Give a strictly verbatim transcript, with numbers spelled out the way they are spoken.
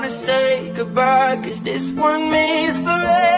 wanna say goodbye, cause this one means forever.